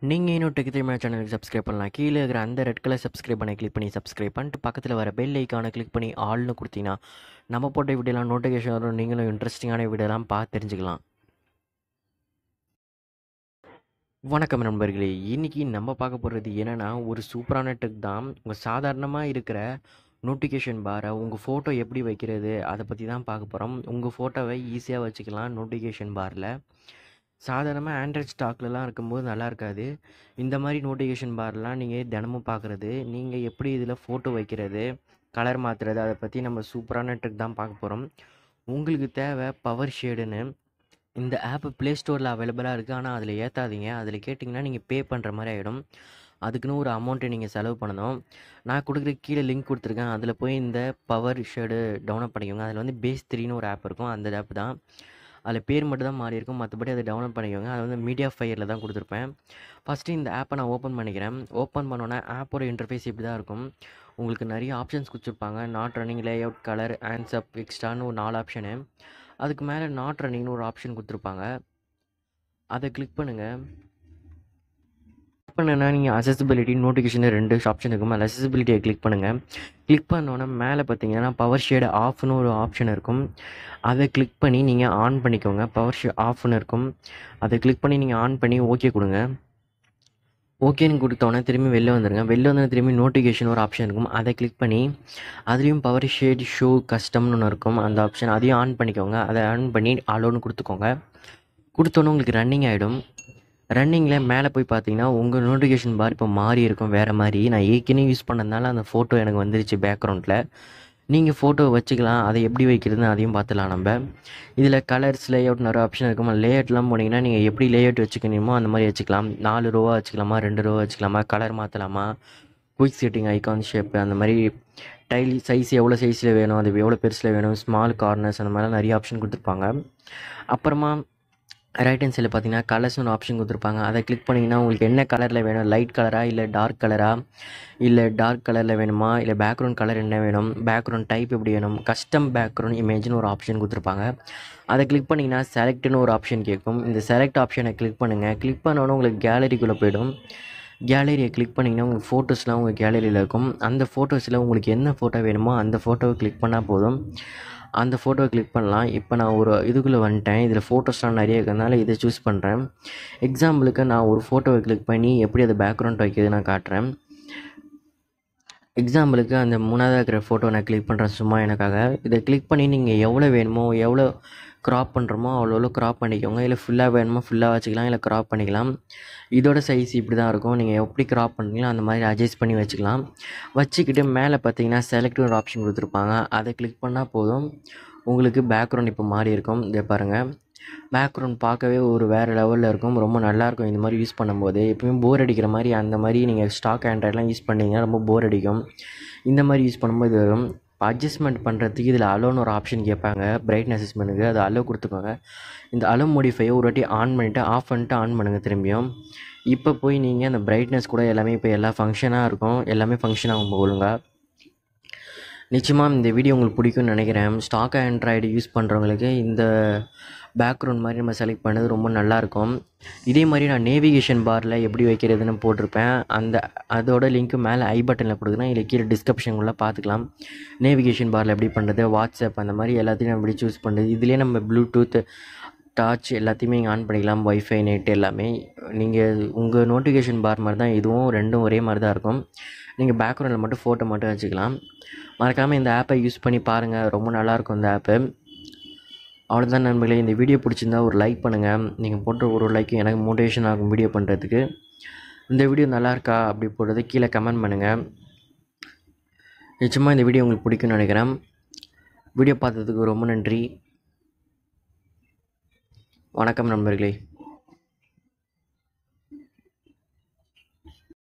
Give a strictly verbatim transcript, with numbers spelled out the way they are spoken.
நீங்கள் இன்னும் டெக்கி தமிழ் சேனலுக்கு சப்ஸ்கிரைப் பண்ணலாம். கீழே இருக்கிற அந்த ரெட் கலர் சப்ஸ்கிரைப் பண்ணி கிளிக் பண்ணி சப்ஸ்கிரைப் பண்ணிட்டு பக்கத்தில் வர பெல் ஐக்கானை கிளிக் பண்ணி ஆல்னு கொடுத்தீங்கன்னா நம்ம போட்ட வீடியோலாம் நோட்டிஃபிகேஷன் வரும். நீங்களும் இன்ட்ரெஸ்டிங்கான வீடியோலாம் பார்த்து தெரிஞ்சுக்கலாம். வணக்கம் நண்பர்களே, இன்றைக்கி நம்ம பார்க்க போகிறது என்னென்னா ஒரு சூப்பரான டெக் தான். உங்கள் சாதாரணமாக இருக்கிற நோட்டிஃபிகேஷன் பாரை உங்கள் ஃபோட்டோ எப்படி வைக்கிறது அதை பற்றி தான் பார்க்க போகிறோம். உங்கள் ஃபோட்டோவை ஈஸியாக வச்சுக்கலாம் நோட்டிஃபிகேஷன் பாரில். சாதாரணமாக ஆண்ட்ராய்ட் ஸ்டாக்லலாம் இருக்கும்போது நல்லா இருக்காது. இந்த மாதிரி நோட்டிஃபிகேஷன் பார்லாம் நீங்கள் தினமும் பார்க்குறது, நீங்கள் எப்படி இதில் ஃபோட்டோ வைக்கிறது, கலர் மாற்றுறது, அதை பற்றி நம்ம சூப்பரான ட்ரிக் தான் பார்க்க போகிறோம். உங்களுக்கு தேவை பவர் ஷேடுன்னு இந்த ஆப்பு ப்ளே ஸ்டோரில் அவைலபிளாக இருக்குது. ஆனால் அதில் ஏற்றாதீங்க. அதில் கேட்டிங்கன்னா நீங்கள் பே பண்ணுற மாதிரி ஆகிடும். அதுக்குன்னு ஒரு அமௌண்ட்டை நீங்கள் செலவு பண்ணணும். நான் கொடுக்குற கீழே லிங்க் கொடுத்துருக்கேன். அதில் போய் இந்த பவர் ஷேடு டவுன்லோட் பண்ணிக்கோங்க. அதில் வந்து பேஸ் த்ரீன்னு ஒரு ஆப் இருக்கும். அந்த ஆப் தான். அதில் பேர் மட்டும் தான் மாறி இருக்கும், மற்றபடி அதை டவுன்லோட் பண்ணிக்கோங்க. அது வந்து மீடியா ஃபயரில் தான் கொடுத்துருப்பேன். ஃபஸ்ட்டு இந்த ஆப்பை நான் ஓப்பன் பண்ணிக்கிறேன். ஓப்பன் பண்ணோன்னே ஆப்போட இன்டர்ஃபேஸ் இப்படி தான் இருக்கும். உங்களுக்கு நிறைய ஆப்ஷன்ஸ் கொடுத்துருப்பாங்க. Not running, layout, colour, hands up, எக்ஸ்ட்ரான்னு ஒரு நாலு ஆப்ஷனு. அதுக்கு மேலே நாட் ரன்னிங்னு ஒரு ஆப்ஷன் கொடுத்துருப்பாங்க. அதை கிளிக் பண்ணுங்கள். கிளிக் பண்ணுன்னா நீங்கள் அசசிபிலிட்டி, நோட்டிஃபிகேஷன் ரெண்டு ஆப்ஷன் இருக்கும். அதில் அசசிபிலிட்டியை கிளிக் பண்ணுங்கள். கிளிக் பண்ணோன்னே மேலே பார்த்தீங்கன்னா பவர் ஷேடு ஆஃப்னு ஒரு ஆப்ஷன் இருக்கும். அதை கிளிக் பண்ணி நீங்கள் ஆன் பண்ணிக்கோங்க. பவர் ஷே ஆஃப்னு இருக்கும். அதை கிளிக் பண்ணி நீங்கள் ஆன் பண்ணி ஓகே கொடுங்க. ஓகேன்னு கொடுத்தோன்னே திரும்பி வெளில வந்துடுங்க. வெளில வந்து திரும்பி நோட்டிஃபிகேஷன் ஒரு ஆப்ஷன் இருக்கும். அதை கிளிக் பண்ணி அதுலேயும் பவர் ஷேட் ஷோ கஸ்டம்னு ஒன்று இருக்கும். அந்த ஆப்ஷன் அதையும் ஆன் பண்ணிக்கோங்க. அதை ஆன் பண்ணி அலோன்னு கொடுத்துக்கோங்க. கொடுத்தோன்னே உங்களுக்கு ரன்னிங் ஆகிடும். ரன்னிங்கில் மேலே போய் பார்த்தீங்கன்னா உங்கள் நோட்டிஃபிகேஷன் பார் இப்போ மாறி இருக்கும், வேறு மாதிரி. நான் ஏற்கனவே யூஸ் பண்ணதுனால அந்த ஃபோட்டோ எனக்கு வந்துருச்சு பேக்ரவுண்டில். நீங்கள் ஃபோட்டோ வச்சுக்கலாம். அதை எப்படி வைக்கிறதுன்னு அதையும் பார்த்துலாம். நம்ம இதில் கலர்ஸ், லேஅவுட் நிறைய ஆப்ஷன் இருக்கும். லேஅவுட்லாம் போனீங்கன்னா நீங்கள் எப்படி லேஅவுட் வச்சுக்கணுமோ அந்த மாதிரி வச்சுக்கலாம். நாலு ரோவாக வச்சுக்கலாமா, ரெண்டு ரோவாக வச்சுக்கலாமா, கலர் மாற்றலாமா, குயிக் செட்டிங், ஐகான் ஷேப்பு, அந்த மாதிரி டைல் சைஸ் எவ்வளோ சைஸில் வேணும், அது எவ்வளோ பெருசில் வேணும், ஸ்மால் கார்னர்ஸ், அந்த மாதிரிலாம் நிறைய ஆப்ஷன் கொடுத்துருப்பாங்க. அப்புறமா ரைட் ஹேண்ட் சைடில் பார்த்தீங்கன்னா கலர்ஸ்னு ஒரு ஆப்ஷன் கொடுத்துருப்பாங்க. அதை கிளிக் பண்ணிங்கன்னா உங்களுக்கு என்ன கலரில் வேணும், லைட் கலரா இல்லை டார்க் கலரா, இல்லை டார்க் கலரில் வேணுமா, இல்லை பேக்ரவுண்ட் கலர் என்ன வேணும், பேக்ரவுண்ட் டைப் எப்படி வேணும், கஸ்டம் பேக்ரவுண்ட் இமேஜ்னு ஒரு ஆப்ஷன் கொடுத்துருப்பாங்க. அதை கிளிக் பண்ணிங்கன்னா செலக்ட்னு ஒரு ஆப்ஷன் கேட்கும். இந்த செலக்ட் ஆப்ஷனை கிளிக் பண்ணுங்கள். கிளிக் பண்ணோன்னே உங்களுக்கு கேலரிக்குள்ளே போய்டும். கேலரியை கிளிக் பண்ணிங்கன்னா உங்களுக்கு ஃபோட்டோஸ்லாம் உங்கள் கேலரியில் இருக்கும். அந்த ஃபோட்டோஸில் உங்களுக்கு என்ன ஃபோட்டோ வேணுமோ அந்த ஃபோட்டோவை கிளிக் பண்ணால் போதும். அந்த ஃபோட்டோவை கிளிக் பண்ணலாம். இப்போ நான் ஒரு இதுக்குள்ளே வந்துட்டேன். இதில் ஃபோட்டோஸ்லாம் நிறைய இருக்கிறதுனால இதை சூஸ் பண்ணுறேன். எக்ஸாம்பிளுக்கு நான் ஒரு ஃபோட்டோவை கிளிக் பண்ணி எப்படி அதை பேக்ரவுண்ட் வைக்கிறது நான் காட்டுறேன். எக்ஸாம்பிளுக்கு அந்த மூணாவது இருக்கிற ஃபோட்டோ நான் கிளிக் பண்ணுறேன் சும்மா எனக்காக. இதை கிளிக் பண்ணி நீங்கள் எவ்வளோ வேணுமோ, எவ்வளோ க்ராப் பண்ணுறோமோ அவ்வளோ எவ்வளோ க்ராப் பண்ணிக்கோங்க. இல்லை ஃபுல்லாக வேணுமோ ஃபுல்லாக வச்சுக்கலாம், இல்லை க்ராப் பண்ணிக்கலாம். இதோட சைஸ் இப்படி தான் இருக்கும். நீங்கள் எப்படி க்ராப் பண்ணுறீங்களோ அந்த மாதிரி அட்ஜஸ்ட் பண்ணி வச்சுக்கலாம். வச்சுக்கிட்டு மேலே பார்த்தீங்கன்னா செலக்ட் ஒரு ஆப்ஷன் கொடுத்துருப்பாங்க. அதை கிளிக் பண்ணால் போதும். உங்களுக்கு பேக்ரவுண்ட் இப்போ மாறி இருக்கும். இதை பாருங்கள், பேக்ரவுண்ட் பார்க்கவே ஒரு வேறு லெவலில் இருக்கும். ரொம்ப நல்லாயிருக்கும் இந்த மாதிரி யூஸ் பண்ணும்போது. எப்பவுமே போர் அடிக்கிற மாதிரி அந்த மாதிரி நீங்கள் ஸ்டாக் ஆண்ட்ராய்ட்லாம் யூஸ் பண்ணிங்கன்னா ரொம்ப போர் அடிக்கும். இந்த மாதிரி யூஸ் பண்ணும்போது வரும். அட்ஜஸ்ட்மெண்ட் பண்ணுறதுக்கு இதில் அலோன்னு ஒரு ஆப்ஷன் கேட்பாங்க, பிரைட்னஸ் அட்ஜஸ்ட்மெண்ட்டுக்கு. அது அலோ கொடுத்துக்கோங்க. இந்த அலோ மோடிஃபையை ஒரு வாட்டி ஆன் பண்ணிவிட்டு ஆஃப் பண்ணிட்டு ஆன் பண்ணுங்கள் திரும்பியும். இப்போ போய் நீங்கள் அந்த பிரைட்னஸ் கூட எல்லாமே இப்போ எல்லா ஃபங்க்ஷனாக இருக்கும், எல்லாமே ஃபங்க்ஷன் ஆகும் ஒழுங்காக. நிச்சயமாக இந்த வீடியோ உங்களுக்கு பிடிக்கும்னு நினைக்கிறேன். ஸ்டாக் ஆண்ட்ராய்டு யூஸ் பண்ணுறவங்களுக்கு இந்த பேக்ரவுண்ட் மாதிரி நம்ம செலக்ட் பண்ணது ரொம்ப நல்லாயிருக்கும். இதே மாதிரி நான் நேவிகேஷன் பாரில் எப்படி வைக்கிறதுன்னு போட்டிருப்பேன். அந்த அதோட லிங்க்கு மேலே ஐ பட்டனில் கொடுக்குறேன், இல்லை கீழே டிஸ்கிரிப்ஷனுக்குள்ளே பார்த்துக்கலாம். நேவிகேஷன் பாரில் எப்படி பண்ணுறது, வாட்ஸ்அப், அந்த மாதிரி எல்லாத்தையும் எப்படி சூஸ் பண்ணுறது. இதுலேயே நம்ம ப்ளூடூத், டார்ச் எல்லாத்தையுமே நீங்கள் ஆன் பண்ணிக்கலாம். வைஃபை, நெட் எல்லாமே. நீங்கள் உங்கள் நோட்டிஃபிகேஷன் பார் மாதிரி தான் இதுவும், ரெண்டும் ஒரே மாதிரி தான் இருக்கும். நீங்கள் பேக்ரவுண்டில் மட்டும் ஃபோட்டோ மட்டும் வச்சுக்கலாம். மறக்காமல் இந்த ஆப்பை யூஸ் பண்ணி பாருங்கள், ரொம்ப நல்லாயிருக்கும் இந்த ஆப்பு. அவ்வளோதான் நண்பர்களே. இந்த வீடியோ பிடிச்சிருந்தா ஒரு லைக் பண்ணுங்கள். நீங்கள் போட்ட ஒரு லைக்கும் எனக்கு மோட்டிவேஷன் ஆகும் வீடியோ பண்ணுறதுக்கு. இந்த வீடியோ நல்லாயிருக்கா அப்படி போடுறது கீழே கமெண்ட் பண்ணுங்கள். நிச்சயமாக இந்த வீடியோ உங்களுக்கு பிடிக்கும்னு நினைக்கிறேன். வீடியோ பார்த்ததுக்கு ரொம்ப நன்றி. வணக்கம் நண்பர்களே.